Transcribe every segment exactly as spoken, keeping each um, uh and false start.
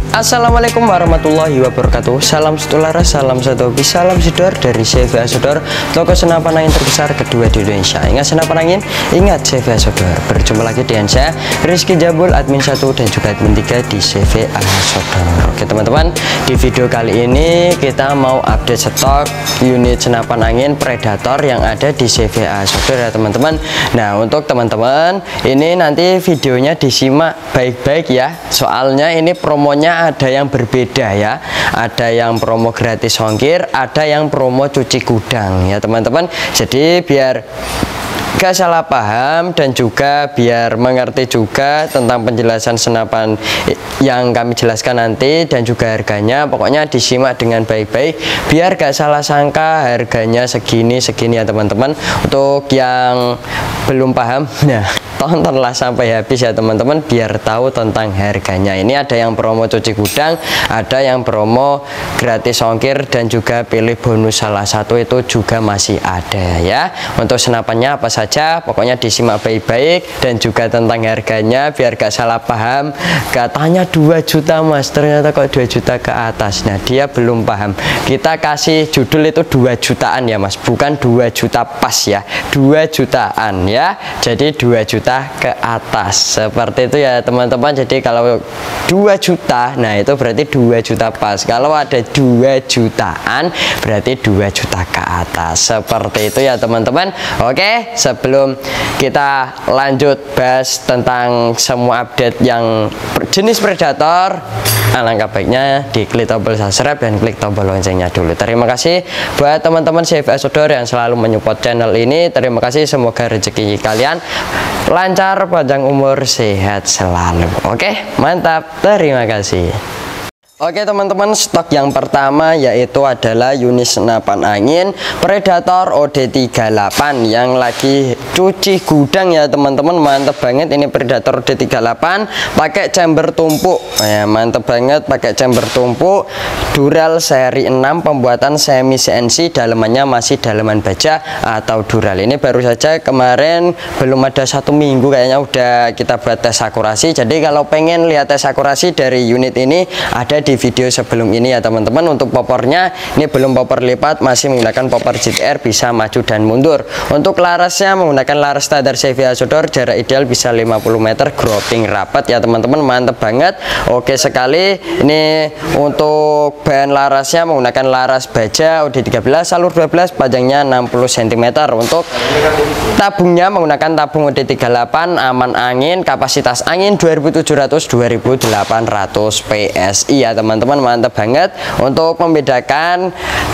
Assalamualaikum warahmatullahi wabarakatuh. Salam satu laras, salam satu hobi, salam jedor dari C V A Sodor, toko senapan angin terbesar kedua di Indonesia. Ingat senapan angin, ingat C V A Sodor. Berjumpa lagi dengan saya Rizky Jabul, admin satu dan juga admin tiga di C V A Sodor. Oke teman-teman, di video kali ini kita mau update stok unit senapan angin Predator yang ada di C V A Sodor ya teman-teman. Nah, untuk teman-teman ini nanti videonya disimak baik-baik ya, soalnya ini promonya ada yang berbeda ya, ada yang promo gratis ongkir, ada yang promo cuci gudang ya teman-teman. Jadi biar gak salah paham dan juga biar mengerti juga tentang penjelasan senapan yang kami jelaskan nanti dan juga harganya, pokoknya disimak dengan baik-baik biar gak salah sangka harganya segini segini ya teman-teman. Untuk yang belum paham, nah tontonlah sampai habis ya teman-teman biar tahu tentang harganya. Ini ada yang promo cuci gudang, ada yang promo gratis ongkir, dan juga pilih bonus salah satu itu juga masih ada ya. Untuk senapannya apa saja pokoknya disimak baik-baik dan juga tentang harganya biar gak salah paham. Katanya dua juta mas, ternyata kok dua juta ke atas. Nah dia belum paham, kita kasih judul itu dua jutaan ya mas, bukan dua juta pas ya, dua jutaan ya, jadi dua juta ke atas seperti itu ya teman-teman. Jadi kalau dua juta, nah itu berarti dua juta pas. Kalau ada dua jutaan berarti dua juta ke atas seperti itu ya teman-teman. Oke, sebelum kita lanjut bahas tentang semua update yang jenis Predator, alangkah baiknya diklik tombol subscribe dan klik tombol loncengnya dulu. Terima kasih buat teman-teman C V A Sodor yang selalu menyupport channel ini. Terima kasih, semoga rezeki kalian lancar, panjang umur, sehat selalu. Oke, mantap, terima kasih. Oke teman-teman, stok yang pertama yaitu adalah unit senapan angin Predator O D tiga puluh delapan yang lagi cuci gudang ya teman-teman. Mantep banget ini Predator O D tiga puluh delapan pakai chamber tumpuk ya, mantep banget pakai chamber tumpuk, dural seri enam, pembuatan semi C N C, dalemannya masih daleman baja atau dural. Ini baru saja kemarin, belum ada satu minggu kayaknya udah kita buat tes akurasi. Jadi kalau pengen lihat tes akurasi dari unit ini ada di di video sebelum ini ya teman-teman. Untuk popornya ini belum popor lipat, masih menggunakan popor G T R, bisa maju dan mundur. Untuk larasnya menggunakan laras standar C V A Sodor, jarak ideal bisa lima puluh meter, grouping rapat ya teman-teman, mantep banget. Oke sekali. Ini untuk bahan larasnya menggunakan laras baja O D tiga belas, salur dua belas, panjangnya enam puluh sentimeter. Untuk tabungnya menggunakan tabung O D tiga puluh delapan, aman angin, kapasitas angin dua ribu tujuh ratus sampai dua ribu delapan ratus P S I ya teman-teman, mantap banget. Untuk membedakan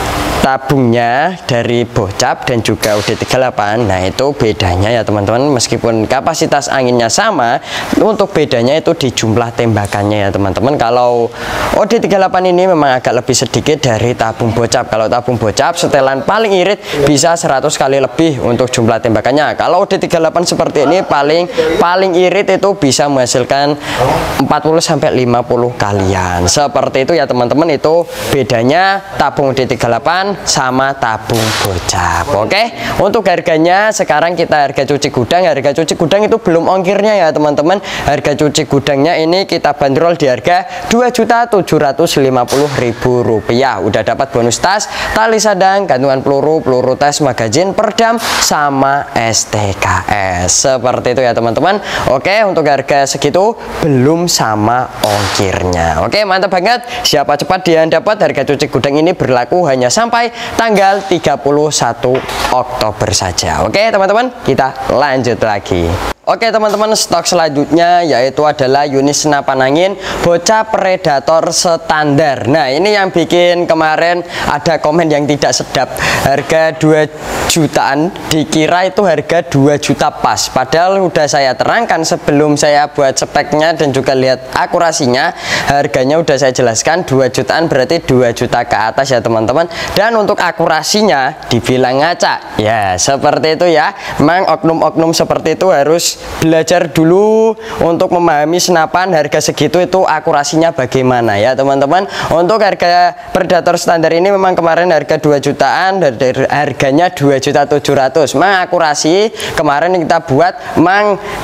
tabungnya dari bocap dan juga O D tiga puluh delapan, nah itu bedanya ya teman-teman. Meskipun kapasitas anginnya sama, untuk bedanya itu di jumlah tembakannya ya teman-teman. Kalau O D tiga puluh delapan ini memang agak lebih sedikit dari tabung bocap. Kalau tabung bocap setelan paling irit bisa seratus kali lebih untuk jumlah tembakannya. Kalau O D tiga puluh delapan seperti ini paling paling irit itu bisa menghasilkan empat puluh sampai lima puluh kalian. Seperti itu ya teman-teman, itu bedanya tabung O D tiga puluh delapan sama tabung bocap. Oke, untuk harganya sekarang kita harga cuci gudang. Harga cuci gudang itu belum ongkirnya ya teman-teman. Harga cuci gudangnya ini kita bandrol di harga dua juta tujuh ratus lima puluh ribu rupiah. Udah dapat bonus tas, tali sadang, gantungan peluru, peluru tes, magazin, perdam, sama S T K S. Seperti itu ya teman-teman. Oke, untuk harga segitu belum sama ongkirnya. Oke, mantap banget. Siapa cepat dia dapat. Harga cuci gudang ini berlaku hanya sampai tanggal tiga puluh satu Oktober saja. Oke teman-teman, kita lanjut lagi. Oke teman-teman, stok selanjutnya yaitu adalah unit senapan angin bocap Predator standar. Nah ini yang bikin kemarin ada komen yang tidak sedap, harga dua jutaan, dikira itu harga dua juta pas, padahal udah saya terangkan sebelum saya buat speknya dan juga lihat akurasinya, harganya udah saya jelaskan dua jutaan berarti dua juta ke atas ya teman-teman. Dan untuk akurasinya dibilang ngaca ya, seperti itu ya. Memang oknum-oknum seperti itu harus belajar dulu untuk memahami senapan harga segitu itu akurasinya bagaimana ya teman-teman. Untuk harga Predator standar ini memang kemarin harga dua jutaan, dari harganya dua juta tujuh ratus. Memang akurasi kemarin kita buat memang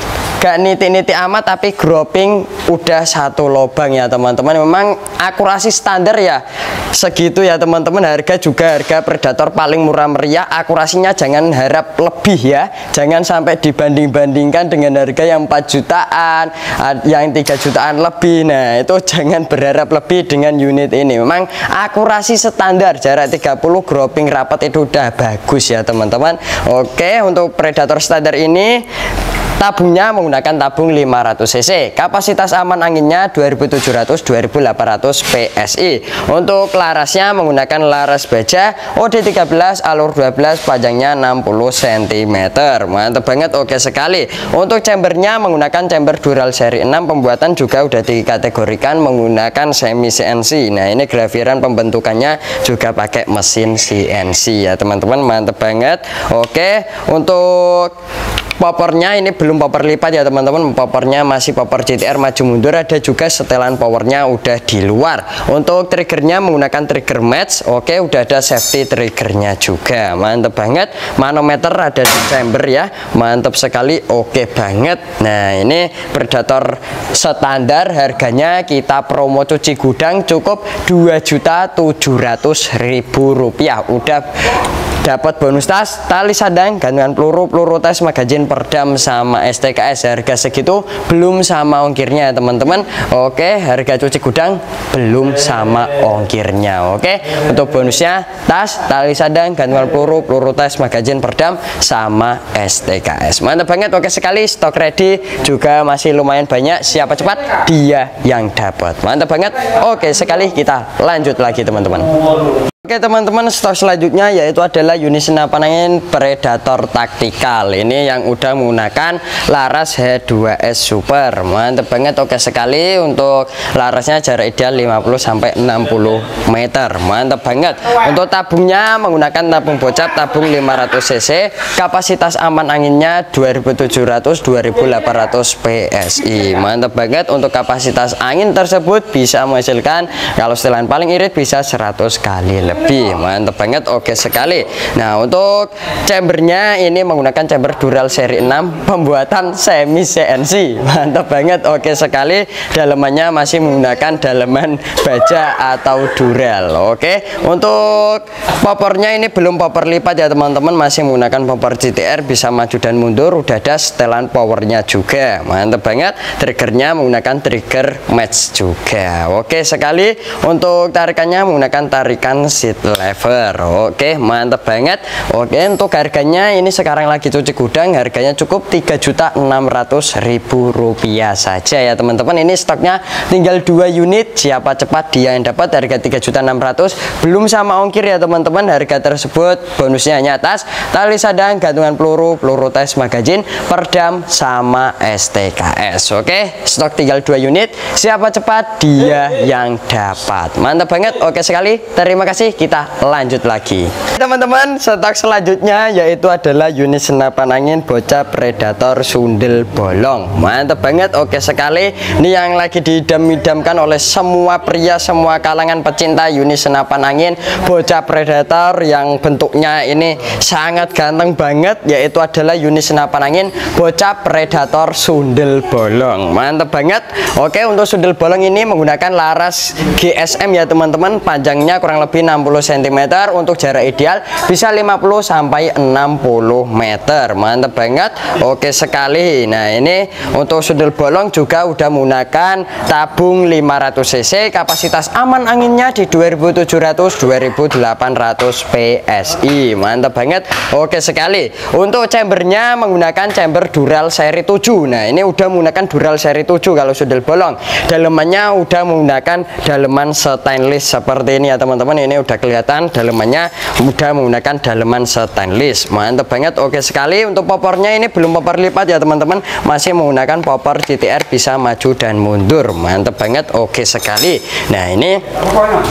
gak nitik-nitik amat, tapi grouping udah satu lubang ya teman-teman. Memang akurasi standar ya segitu ya teman-teman. Harga juga harga Predator paling murah meriah, akurasinya jangan harap lebih ya, jangan sampai dibanding-bandingkan dengan harga yang empat jutaan, yang tiga jutaan lebih. Nah itu jangan berharap lebih dengan unit ini. Memang akurasi standar, jarak tiga puluh, grouping rapat itu udah bagus ya teman-teman. Oke, untuk Predator standar ini tabungnya menggunakan tabung lima ratus cc, kapasitas aman anginnya dua ribu tujuh ratus sampai dua ribu delapan ratus P S I. Untuk larasnya menggunakan laras baja O D tiga belas alur dua belas, panjangnya enam puluh sentimeter. Mantap banget, oke sekali. Untuk chambernya menggunakan chamber Dural seri enam, pembuatan juga udah dikategorikan menggunakan semi C N C. Nah ini grafiran pembentukannya juga pakai mesin C N C ya teman-teman, mantap banget. Oke, untuk popornya ini belum popor lipat ya teman-teman, popornya masih popor G T R maju mundur, ada juga setelan powernya udah di luar. Untuk triggernya menggunakan trigger match, oke udah ada safety triggernya juga, mantep banget. Manometer ada di chamber ya, mantep sekali, oke banget. Nah ini Predator standar, harganya kita promo cuci gudang cukup dua juta tujuh ratus ribu rupiah, udah dapat bonus tas, tali sandang, gantungan peluru, peluru tes, magazin, perdam, sama S T K S. Harga segitu belum sama ongkirnya ya teman-teman. Oke, harga cuci gudang belum sama ongkirnya. Oke, untuk bonusnya tas, tali sandang, gantungan peluru, peluru tes, magazin, perdam, sama S T K S. Mantap banget, oke sekali. Stok ready juga masih lumayan banyak, siapa cepat dia yang dapat. Mantap banget, oke sekali. Kita lanjut lagi teman-teman. Oke teman-teman, stok selanjutnya yaitu adalah unit senapan angin Predator Tactical. Ini yang udah menggunakan laras H dua S Super, mantep banget, oke sekali. Untuk larasnya jarak ideal lima puluh sampai enam puluh meter, mantep banget. Untuk tabungnya menggunakan tabung bocap, tabung lima ratus cc, kapasitas aman anginnya dua ribu tujuh ratus sampai dua ribu delapan ratus P S I, mantep banget. Untuk kapasitas angin tersebut bisa menghasilkan, kalau setelan paling irit bisa seratus kali lebih. Lebih mantap banget, oke sekali. Nah untuk chambernya ini menggunakan chamber Dural seri enam, pembuatan semi C N C, mantap banget, oke sekali. Dalemannya masih menggunakan daleman baja atau Dural. Oke, untuk popornya ini belum popor lipat ya teman-teman, masih menggunakan popor G T R, bisa maju dan mundur, udah ada setelan powernya juga, mantap banget. Triggernya menggunakan trigger match juga, oke sekali. Untuk tarikannya menggunakan tarikan seat lever, oke mantap banget. Oke, untuk harganya ini sekarang lagi cuci gudang, harganya cukup tiga juta enam ratus ribu rupiah saja ya teman-teman. Ini stoknya tinggal dua unit, siapa cepat dia yang dapat. Harga tiga juta enam ratus ribu belum sama ongkir ya teman-teman. Harga tersebut bonusnya hanya tas, tali sandang, gantungan peluru, peluru tes, magazin, perdam, sama S T K S. Oke, stok tinggal dua unit, siapa cepat dia yang dapat. Mantap banget, oke sekali. Terima kasih, kita lanjut lagi teman-teman. Stok selanjutnya yaitu adalah unit senapan angin bocah Predator sundel bolong, mantap banget, oke sekali. Ini yang lagi diidam-idamkan oleh semua pria, semua kalangan pecinta unit senapan angin bocah Predator yang bentuknya ini sangat ganteng banget, yaitu adalah unit senapan angin bocah Predator sundel bolong, mantap banget. Oke, untuk sundel bolong ini menggunakan laras G S M ya teman-teman, panjangnya kurang lebih enam puluh sentimeter, untuk jarak ideal bisa lima puluh sampai enam puluh meter, mantap banget, oke sekali. Nah ini untuk sundel bolong juga udah menggunakan tabung lima ratus cc, kapasitas aman anginnya di dua ribu tujuh ratus sampai dua ribu delapan ratus P S I, mantap banget, oke sekali. Untuk chambernya menggunakan chamber Dural seri tujuh. Nah ini udah menggunakan Dural seri tujuh kalau sundel bolong. Dalemannya udah menggunakan daleman stainless seperti ini ya teman-teman. Ini udah kelihatan dalemannya udah menggunakan daleman stainless, mantap banget, oke sekali. Untuk popornya ini belum popor lipat ya teman-teman, masih menggunakan popor G T R, bisa maju dan mundur, mantap banget, oke sekali. Nah ini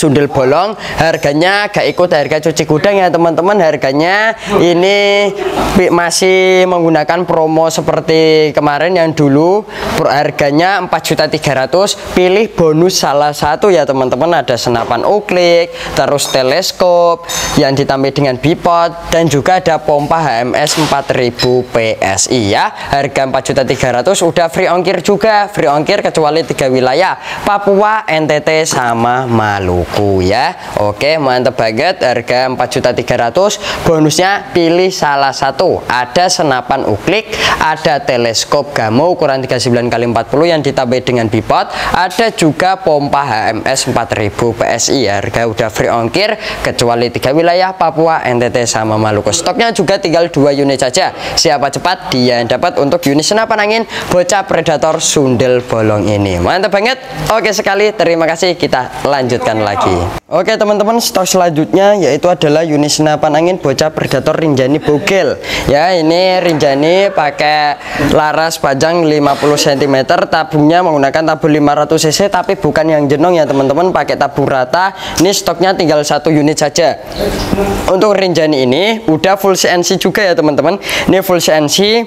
sundel bolong, harganya gak ikut harga cuci gudang ya teman-teman. Harganya ini masih menggunakan promo seperti kemarin yang dulu, harganya empat juta tiga ratus ribu. Pilih bonus salah satu ya teman-teman, ada senapan uklik, terus teleskop yang ditambah dengan bipod, dan juga ada pompa H M S empat ribu P S I ya. Harga empat juta tiga ratus ribu, udah free ongkir juga, free ongkir kecuali tiga wilayah, Papua, N T T sama Maluku ya. Oke, mantep banget. Harga empat juta tiga ratus ribu, bonusnya pilih salah satu, ada senapan uklik, ada teleskop Gamo ukuran tiga puluh sembilan kali empat puluh yang ditambah dengan bipod, ada juga pompa H M S empat ribu P S I. Harga udah free ongkir kecuali tiga wilayah, Papua, N T T sama Maluku. Stoknya juga tinggal dua unit saja, siapa cepat dia yang dapat untuk unit senapan angin bocah predator sundel bolong ini. Mantap banget. Oke sekali, terima kasih. Kita lanjutkan lagi. Oke teman-teman, stok selanjutnya yaitu adalah unit senapan angin bocah predator Rinjani Bogel ya. Ini Rinjani pakai laras panjang lima puluh sentimeter, tabungnya menggunakan tabung lima ratus cc tapi bukan yang jenong ya teman-teman, pakai tabung rata. Ini stoknya tinggal satu unit saja. Untuk Rinjani ini udah full C N C juga ya teman-teman. Ini full C N C.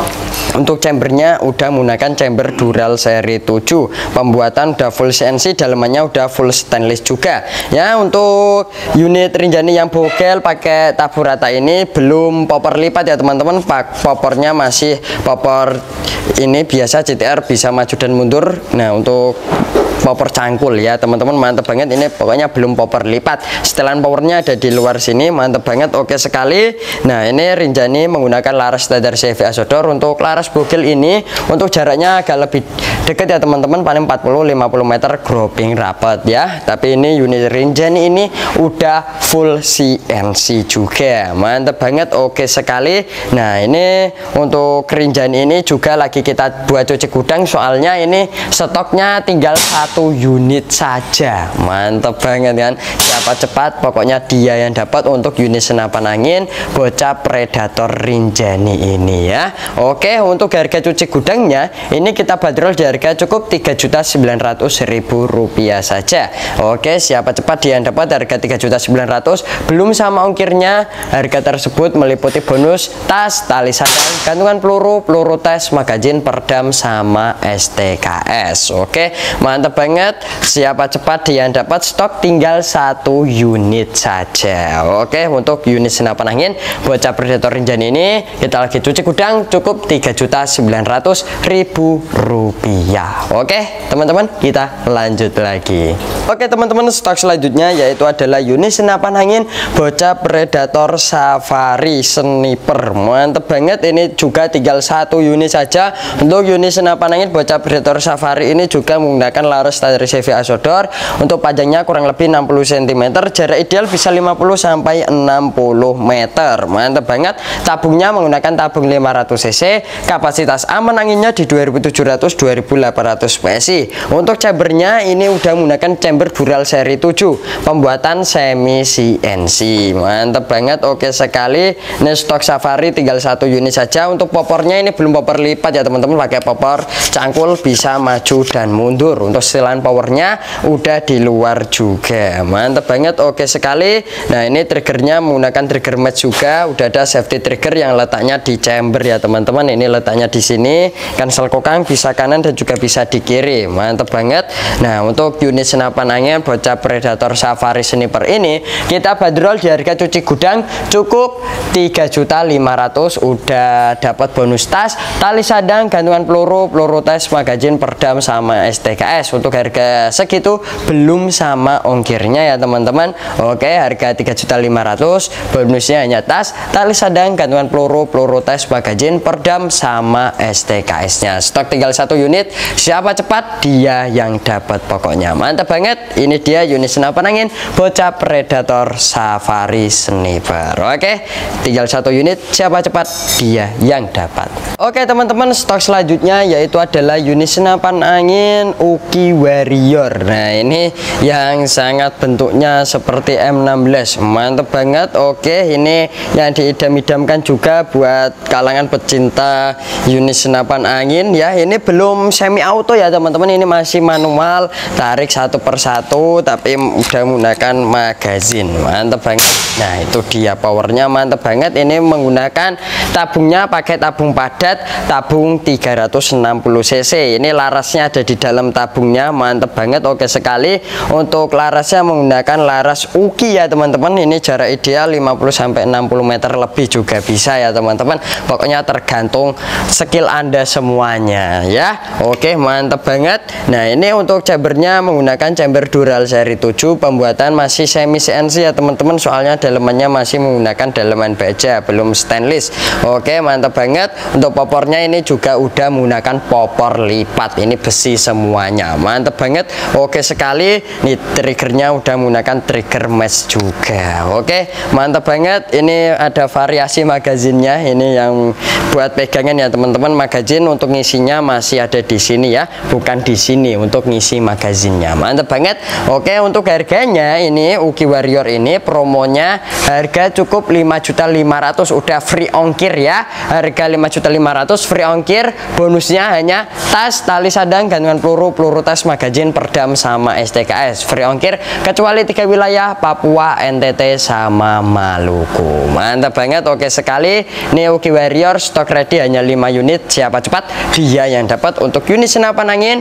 Untuk chambernya udah menggunakan chamber Dural seri tujuh, pembuatan udah full C N C, dalamannya udah full stainless juga ya. Untuk unit Rinjani yang Bogel pakai tabur rata ini belum popor lipat ya teman-teman, popornya masih popor ini biasa C T R, bisa maju dan mundur. Nah untuk popor cangkul ya teman-teman, mantap banget. Ini pokoknya belum popor lipat, setelan powernya ada di luar sini, mantap banget. Oke sekali. Nah ini Rinjani menggunakan laras standar C V Azodor. Untuk laras Bogel ini untuk jaraknya agak lebih dekat ya teman-teman, paling empat puluh sampai lima puluh meter grouping rapat ya. Tapi ini unit Rinjani ini udah full C N C juga, mantap banget. Oke sekali. Nah ini untuk Rinjani ini juga lagi kita buat cuci gudang, soalnya ini stoknya tinggal satu unit saja, mantap banget kan. Siapa cepat pokoknya dia yang dapat untuk unit senapan angin bocah predator Rinjani ini ya. Oke, untuk harga cuci gudangnya ini kita bandrol di harga cukup tiga juta sembilan ratus ribu rupiah saja. Oke, siapa cepat dia yang dapat harga tiga juta sembilan ratus ribu, belum sama ongkirnya. Harga tersebut meliputi bonus tas, tali sandang, gantungan peluru, peluru tes, magazin, perdam sama S T K S. Oke, mantap banget. Siapa cepat dia yang dapat, stok tinggal satu unit saja. Oke, untuk unit senapan angin bocah predator Rinjani ini kita lagi cuci gudang cukup tiga juta sembilan ratus ribu rupiah. Oke teman-teman, kita lanjut lagi. Oke teman-teman, stok selanjutnya yaitu adalah unit senapan angin bocah predator Safari Sniper, mantep banget. Ini juga tinggal satu unit saja. Untuk unit senapan angin bocah predator Safari ini juga menggunakan laras standar C V Azodor. Untuk panjangnya kurang lebih enam puluh sentimeter, jarak ideal bisa lima puluh sampai enam puluh meter, mantap banget. Tabungnya menggunakan tabung lima ratus cc, kapasitas aman anginnya di dua ribu tujuh ratus sampai dua ribu delapan ratus P S I. Untuk chambernya ini udah menggunakan chamber Dural seri tujuh, pembuatan semi C N C, mantap banget. Oke sekali. Ini stok Safari tinggal satu unit saja. Untuk popornya ini belum popor lipat ya teman-teman, pakai popor cangkul, bisa maju dan mundur. Untuk setelan powernya udah di luar juga, mantap banget. Oke sekali. Nah ini triggernya menggunakan trigger match juga, udah ada safety trigger yang letaknya di chamber ya teman-teman. Ini letaknya di sini, cancel kokang bisa kanan dan juga bisa di kiri, mantap banget. Nah untuk unit senapan angin bocah predator Safari Sniper ini kita bandrol di harga cuci gudang cukup tiga juta lima ratus ribu, udah dapat bonus tas, tali sandang, gantungan peluru, peluru tes, magazin, perdam sama S T K S. Untuk harga segitu belum sama ongkirnya ya teman-teman. Oke, harga tiga juta lima ratus ribu, bonusnya hanya tas, tali sandang, gantungan peluru, peluru tes, magazin, perdam sama S T K S-nya. Stok tinggal satu unit, siapa cepat dia yang dapat pokoknya, mantap banget. Ini dia unit senapan angin bocah predator Safari Sniper. Oke, tinggal satu unit, siapa cepat dia yang dapat. Oke teman-teman, stok selanjutnya yaitu adalah unit senapan angin Uki Uki Warrior. Nah ini yang sangat bentuknya seperti M enam belas, mantep banget. Oke, ini yang diidam-idamkan juga buat kalangan pecinta unit senapan angin ya. Ini belum semi auto ya teman-teman, ini masih manual, tarik satu persatu tapi udah menggunakan magazin, mantep banget. Nah itu dia powernya, mantep banget. Ini menggunakan tabungnya pakai tabung padat, tabung tiga ratus enam puluh cc. Ini larasnya ada di dalam tabungnya, mantep banget. Oke sekali. Untuk larasnya menggunakan laras Uki ya teman-teman. Ini jarak ideal lima puluh sampai enam puluh meter lebih juga bisa ya teman-teman. Pokoknya tergantung skill Anda semuanya ya. Oke, mantep banget. Nah ini untuk chambernya menggunakan chamber Dural seri tujuh, pembuatan masih semi C N C ya teman-teman, soalnya dalemannya masih menggunakan daleman baja, belum stainless. Oke, mantap banget. Untuk popornya ini juga udah menggunakan popor lipat, ini besi semuanya, mantap banget. Oke sekali. Nih triggernya udah menggunakan trigger mesh juga. Oke, mantap banget. Ini ada variasi magazinnya, ini yang buat pegangan ya teman-teman. Magazin untuk ngisinya masih ada di sini ya, bukan di sini untuk ngisi magazinnya, mantap banget. Oke, untuk harganya ini Uki Warrior ini promonya harga cukup lima juta lima ratus ribu, udah free ongkir ya. Harga lima juta lima ratus ribu free ongkir, bonusnya hanya tas, tali sadang, gantungan peluru, peluru tas, magazin, perdam sama S T K S, free ongkir kecuali tiga wilayah, Papua, N T T sama Maluku, mantap banget. Oke sekali. Ini Uki Warrior stok ready hanya lima unit, siapa cepat dia yang dapat. Untuk unit senapan angin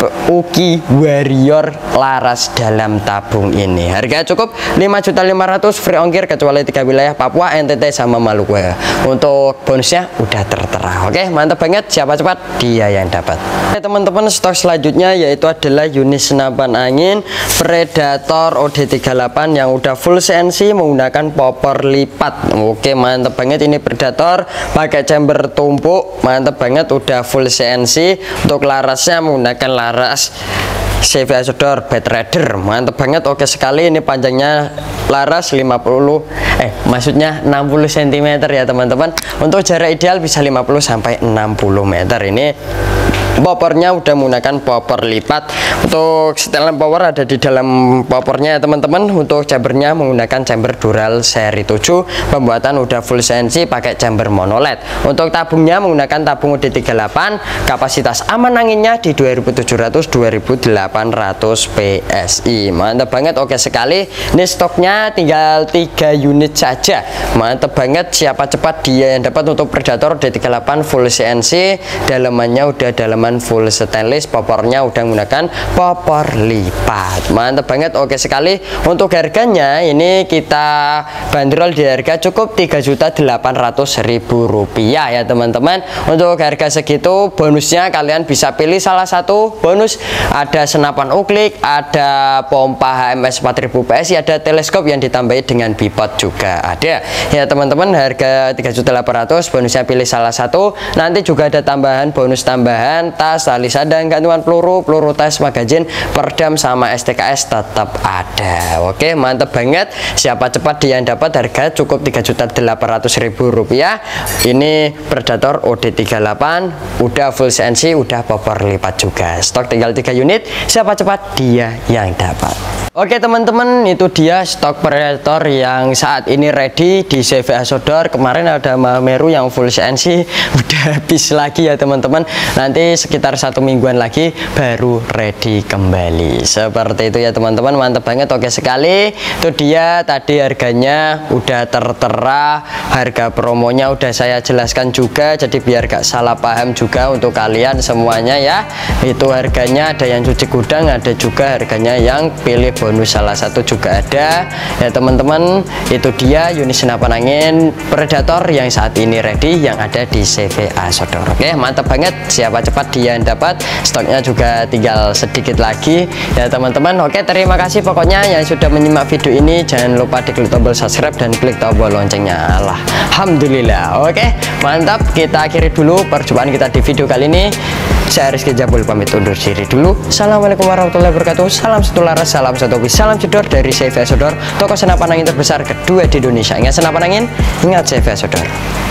Uki Warrior laras dalam tabung ini harga cukup lima juta lima ratus ribu free ongkir kecuali tiga wilayah, Papua, N T T sama Maluku. Untuk bonusnya udah tertera. Oke, mantap banget, siapa cepat dia yang dapat. Oke teman-teman, stok selanjutnya yaitu adalah unit senapan angin Predator O D tiga puluh delapan yang udah full C N C menggunakan popor lipat. Oke, mantap banget. Ini Predator pakai chamber tumpuk, mantap banget, udah full C N C. Untuk larasnya menggunakan laras C V Asodor Bad Rider, mantap banget. Oke sekali. Ini panjangnya laras lima puluh eh maksudnya enam puluh sentimeter ya teman-teman. Untuk jarak ideal bisa lima puluh sampai enam puluh meter. Ini popornya udah menggunakan popor lipat. Untuk setelan power ada di dalam popornya ya teman-teman. Untuk chambernya menggunakan chamber Dural seri tujuh, pembuatan udah full C N C pakai chamber monoled. Untuk tabungnya menggunakan tabung O D tiga puluh delapan, kapasitas aman anginnya di dua ribu tujuh ratus dua ribu delapan ratus P S I, mantap banget. Oke sekali. Ini stoknya tinggal tiga unit saja, mantap banget, siapa cepat dia yang dapat. Untuk Predator O D tiga puluh delapan full C N C, dalemannya udah daleman full stainless, popornya udah menggunakan popor lipat, mantap banget. Oke sekali. Untuk harganya ini kita bandrol di harga cukup tiga juta delapan ratus ribu rupiah ya teman-teman. Untuk harga segitu bonusnya kalian bisa pilih salah satu bonus, ada senapan uklik, ada pompa H M S empat ribu P S I, ada teleskop yang ditambahi dengan bipod juga ada ya teman-teman. Harga tiga juta delapan ratus ribu, bonusnya pilih salah satu. Nanti juga ada tambahan bonus tambahan tas, tali sadang, gantungan peluru, peluru tas, magazin, perdam sama S T K S tetap ada. Oke, mantap banget, siapa cepat dia yang dapat. Harga cukup tiga juta delapan ratus ribu rupiah. Ini Predator O D tiga puluh delapan udah full C N C, udah popor lipat juga. Stok tinggal tiga unit, siapa cepat dia yang dapat. Oke teman-teman, itu dia stok Predator yang saat ini ready di C V Asodor. Kemarin ada Mameru yang full C N C udah habis lagi ya teman-teman. Nanti sekitar satu mingguan lagi baru ready kembali. Seperti itu ya teman-teman, mantap banget. Oke sekali. Itu dia tadi harganya udah tertera, harga promonya udah saya jelaskan juga, jadi biar gak salah paham juga untuk kalian semuanya ya. Itu harganya ada yang cuci gudang, ada juga harganya yang pilih bonus salah satu juga ada ya teman-teman. Itu dia unit senapan angin Predator yang saat ini ready yang ada di C V Asodor. Oke, mantap banget, siapa cepat dia yang dapat. Stoknya juga tinggal sedikit lagi ya teman-teman. Oke, terima kasih pokoknya yang sudah menyimak video ini. Jangan lupa diklik tombol subscribe dan klik tombol loncengnya. Alhamdulillah. Oke, mantap, kita akhiri dulu perjumpaan kita di video kali ini. Saya Rizky Jabul pamit undur diri dulu. Assalamualaikum warahmatullahi wabarakatuh. Salam satu laras, salam satu hobi, salam jedor dari C V Asodor, toko senapan angin terbesar kedua di Indonesia. Ingat senapan angin, ingat C V Asodor.